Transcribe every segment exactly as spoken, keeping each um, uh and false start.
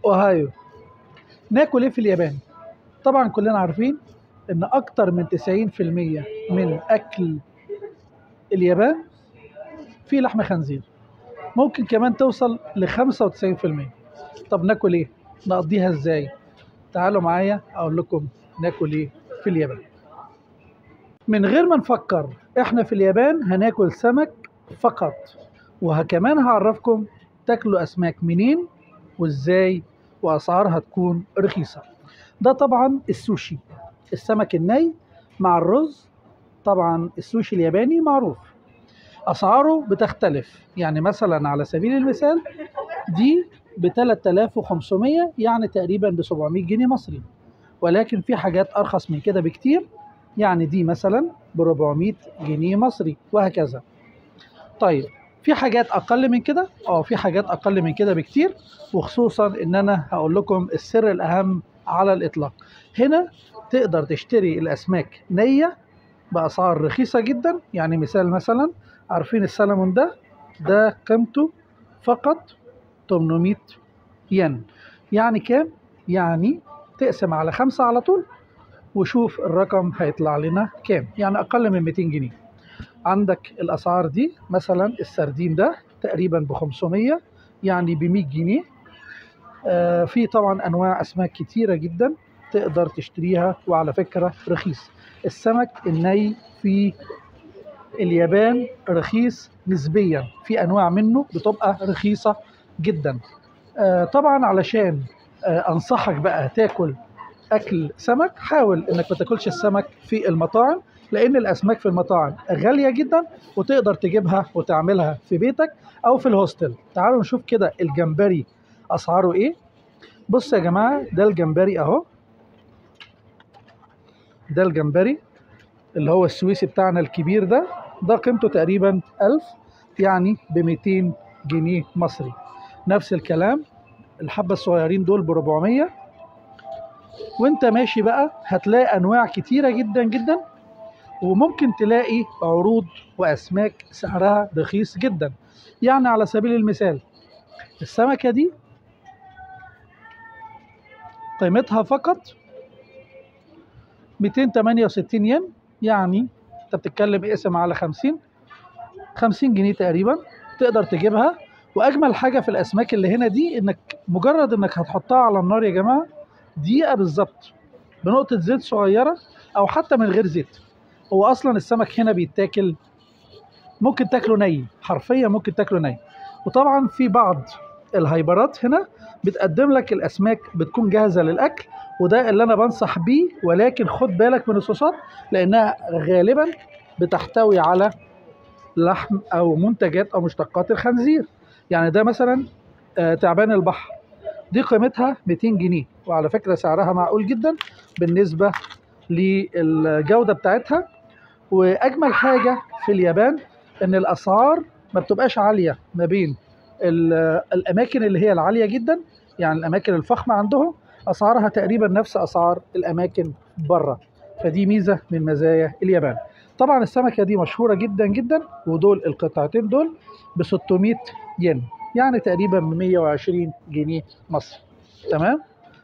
اوهايو. ناكل ايه في اليابان؟ طبعا كلنا عارفين ان اكتر من تسعين في المية من اكل اليابان فيه لحم خنزير، ممكن كمان توصل ل خمسة وتسعين في المية. طب ناكل ايه؟ نقضيها ازاي؟ تعالوا معايا اقول لكم ناكل ايه في اليابان. من غير ما نفكر، احنا في اليابان هناكل سمك فقط، وكمان هعرفكم تاكلوا اسماك منين وازاي، واسعارها تكون رخيصة. ده طبعا السوشي، السمك الني مع الرز. طبعا السوشي الياباني معروف، اسعاره بتختلف. يعني مثلا على سبيل المثال دي ب ثلاثة آلاف وخمسمية، يعني تقريبا ب سبعمية جنيه مصري، ولكن في حاجات ارخص من كده بكتير، يعني دي مثلا ب أربعمية جنيه مصري، وهكذا. طيب في حاجات اقل من كده؟ اه في حاجات اقل من كده بكتير، وخصوصا ان انا هقول لكم السر الاهم على الاطلاق. هنا تقدر تشتري الاسماك نية باسعار رخيصة جدا. يعني مثال، مثلا عارفين السلمون ده ده قيمته فقط ثمانمية ين. يعني كام؟ يعني تقسم على خمسة على طول وشوف الرقم هيطلع لنا كام، يعني اقل من مئتين جنيه. عندك الاسعار دي، مثلا السردين ده تقريبا ب خمسمية، يعني ب مية جنيه. آه في طبعا انواع اسماك كتيره جدا تقدر تشتريها، وعلى فكره رخيص. السمك الني في اليابان رخيص نسبيا، في انواع منه بتبقى رخيصه جدا. آه طبعا علشان آه انصحك بقى تاكل اكل سمك، حاول انك ما تاكلش السمك في المطاعم، لان الاسماك في المطاعم غاليه جدا، وتقدر تجيبها وتعملها في بيتك او في الهوستل. تعالوا نشوف كده الجمبري اسعاره ايه. بص يا جماعه، ده الجمبري اهو، ده الجمبري اللي هو السويسي بتاعنا الكبير ده ده قيمته تقريبا ألف، يعني ب مئتين جنيه مصري. نفس الكلام الحبه الصغيرين دول ب أربعمية. وانت ماشي بقى هتلاقي انواع كتيره جدا جدا، وممكن تلاقي عروض واسماك سعرها رخيص جدا. يعني على سبيل المثال السمكه دي قيمتها فقط مئتين وثمانية وستين ين، يعني انت بتتكلم اقسم على خمسين خمسين جنيه تقريبا تقدر تجيبها. واجمل حاجه في الاسماك اللي هنا دي انك مجرد انك هتحطها على النار يا جماعه دقيقه بالظبط بنقطه زيت صغيره، او حتى من غير زيت. هو اصلا السمك هنا بيتاكل، ممكن تاكله ني، حرفيا ممكن تاكله ني. وطبعا في بعض الهايبرات هنا بتقدم لك الاسماك بتكون جاهزه للاكل، وده اللي انا بنصح بيه. ولكن خد بالك من الصوصات، لانها غالبا بتحتوي على لحم او منتجات او مشتقات الخنزير. يعني ده مثلا آه، تعبان البحر، دي قيمتها مئتين جنيه، وعلى فكره سعرها معقول جدا بالنسبه للجوده بتاعتها. واجمل حاجه في اليابان ان الاسعار ما بتبقاش عاليه ما بين الاماكن اللي هي العاليه جدا، يعني الاماكن الفخمه عندهم اسعارها تقريبا نفس اسعار الاماكن بره. فدي ميزه من مزايا اليابان. طبعا السمكه دي مشهوره جدا جدا، ودول القطعتين دول ب ستمية ين، يعني تقريبا ب مية وعشرين جنيه مصري. تمام،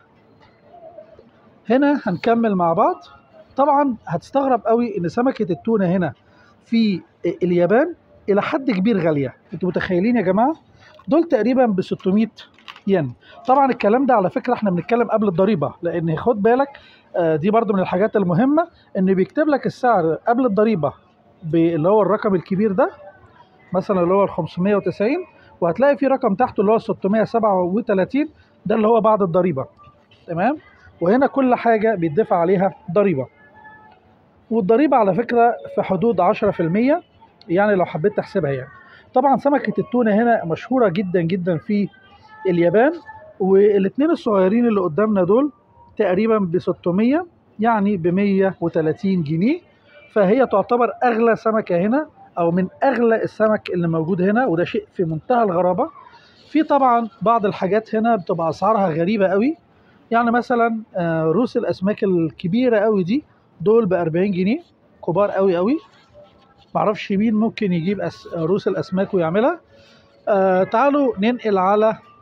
هنا هنكمل مع بعض. طبعا هتستغرب قوي ان سمكه التونه هنا في اليابان الى حد كبير غاليه. انتوا متخيلين يا جماعه؟ دول تقريبا ب ستمية ين. طبعا الكلام ده على فكره احنا بنتكلم قبل الضريبه، لان خد بالك آه، دي برضو من الحاجات المهمه ان بيكتب لك السعر قبل الضريبه اللي هو الرقم الكبير ده، مثلا اللي هو ال خمسمية وتسعين، وهتلاقي في رقم تحته اللي هو ستمية وسبعة وثلاثين، ده اللي هو بعد الضريبه. تمام، وهنا كل حاجه بيدفع عليها ضريبه، والضريبه على فكره في حدود عشرة في المية، يعني لو حبيت تحسبها يعني. طبعا سمكه التونه هنا مشهوره جدا جدا في اليابان، والاثنين الصغيرين اللي قدامنا دول تقريبا ب ستمية، يعني ب مية وثلاثين جنيه. فهي تعتبر اغلى سمكه هنا، او من اغلى السمك اللي موجود هنا، وده شيء في منتهى الغرابه. في طبعا بعض الحاجات هنا بتبقى اسعارها غريبه قوي، يعني مثلا آه، روس الاسماك الكبيره قوي دي دول ب أربعين جنيه، كبار قوي قوي. معرفش مين ممكن يجيب أس... روس الاسماك ويعملها. آه تعالوا ننقل على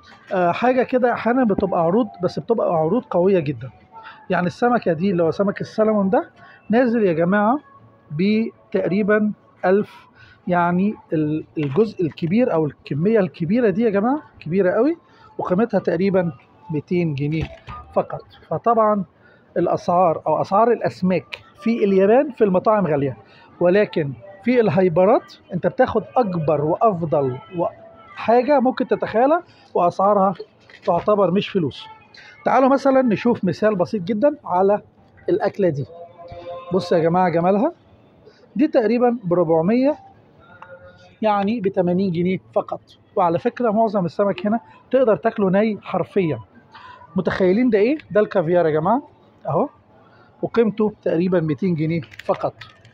آه حاجه كده احيانا بتبقى عروض، بس بتبقى عروض قويه جدا. يعني السمكه دي اللي هو سمك السلمون ده نازل يا جماعه بتقريبا ألف. يعني ال- الجزء الكبير او الكميه الكبيره دي يا جماعه كبيره قوي، وقيمتها تقريبا مئتين جنيه فقط. فطبعا الاسعار او اسعار الاسماك في اليابان في المطاعم غاليه، ولكن في الهايبرات انت بتاخد اكبر وافضل حاجه ممكن تتخيلها، واسعارها تعتبر مش فلوس. تعالوا مثلا نشوف مثال بسيط جدا على الاكله دي. بصوا يا جماعه جمالها، دي تقريبا ب أربعمية، يعني ب ثمانين جنيه فقط. وعلى فكره معظم السمك هنا تقدر تاكله ني حرفيا. متخيلين ده ايه؟ ده الكافيار يا جماعه اهو، وقيمته تقريبا مئتين جنيه فقط.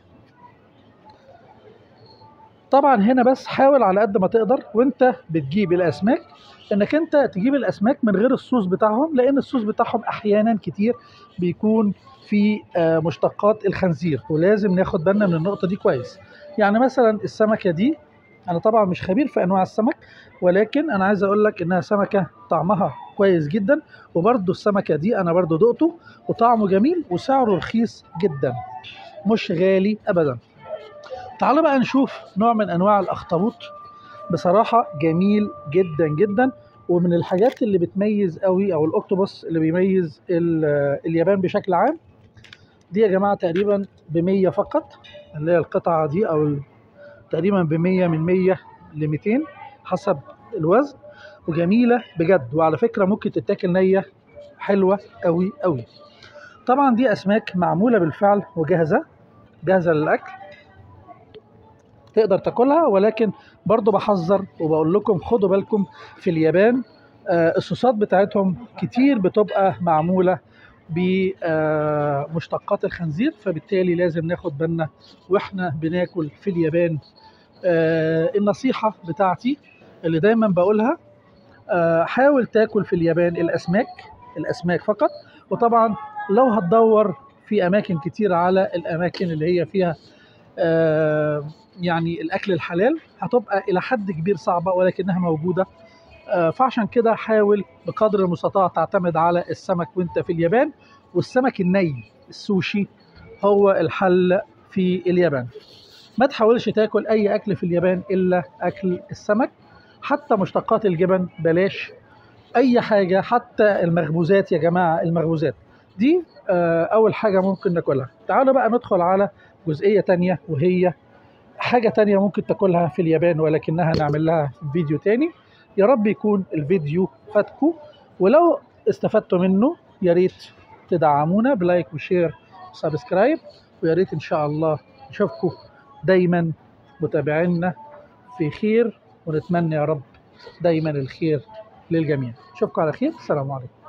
طبعا هنا بس حاول على قد ما تقدر وانت بتجيب الاسماك انك انت تجيب الاسماك من غير الصوص بتاعهم، لان الصوص بتاعهم احيانا كتير بيكون في آه، مشتقات الخنزير، ولازم ناخد بالنا من النقطة دي كويس. يعني مثلا السمكة دي، انا طبعا مش خبير في انواع السمك، ولكن انا عايز اقول لك انها سمكة طعمها كويس جدا. وبرده السمكة دي انا برده دقته وطعمه جميل وسعره رخيص جدا، مش غالي ابدا. تعالوا بقى نشوف نوع من انواع الاخطبوط. بصراحة جميل جدا جدا، ومن الحاجات اللي بتميز قوي، او الاوكتوبوس اللي بيميز ال- اليابان بشكل عام. دي يا جماعة تقريبا ب مية فقط، اللي هي القطعة دي، او ال- تقريبا ب مية، من مية ل مئتين حسب الوزن. وجميلة بجد، وعلى فكرة ممكن تتاكل نية، حلوة قوي قوي. طبعا دي اسماك معمولة بالفعل وجاهزة، جاهزة للاكل، تقدر تاكلها. ولكن برضو بحذر وبقول لكم خدوا بالكم، في اليابان آه، الصوصات بتاعتهم كتير بتبقى معمولة بمشتقات الخنزير، فبالتالي لازم ناخد بالنا واحنا بناكل في اليابان. آه، النصيحة بتاعتي اللي دايما بقولها، آه، حاول تاكل في اليابان الأسماك، الأسماك فقط. وطبعا لو هتدور في أماكن كتير على الأماكن اللي هي فيها آه، يعني الأكل الحلال، هتبقى إلى حد كبير صعبة، ولكنها موجودة. آه، فعشان كده حاول بقدر المستطاع تعتمد على السمك وانت في اليابان. والسمك الني السوشي هو الحل في اليابان. ما تحاولش تاكل أي أكل في اليابان إلا أكل السمك. حتى مشتقات الجبن بلاش، أي حاجة، حتى المخبوزات يا جماعة، المخبوزات دي آه، أول حاجة ممكن ناكلها. تعالوا بقى ندخل على جزئية تانية، وهي حاجة تانية ممكن تاكلها في اليابان، ولكنها نعمل لها فيديو تاني. يا رب يكون الفيديو فاتكم، ولو استفدتوا منه يا ريت تدعمونا بلايك وشير وسبسكرايب. ويا ريت ان شاء الله نشوفكم دايما متابعينا في خير، ونتمنى يا رب دايما الخير للجميع. اشوفكم على خير، السلام عليكم.